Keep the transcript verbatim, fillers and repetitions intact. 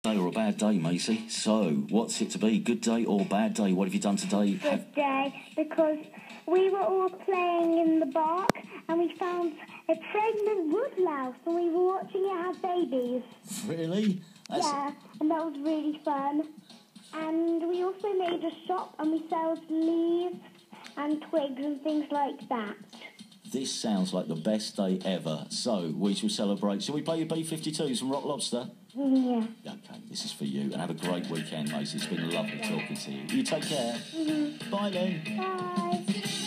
Day or a bad day, Macy. So, what's it to be? Good day or bad day? What have you done today? Good day, because we were all playing in the park and we found a pregnant woodlouse and we were watching it have babies. Really? That's... Yeah, and that was really fun. And we also made a shop and we sold leaves and twigs and things like that. This sounds like the best day ever. So, we shall celebrate. Shall we play your B fifty-twos from Rock Lobster? Yeah. Okay, this is for you. And have a great weekend, Macy. It's been lovely talking to you. You take care. Mm-hmm. Bye then. Bye.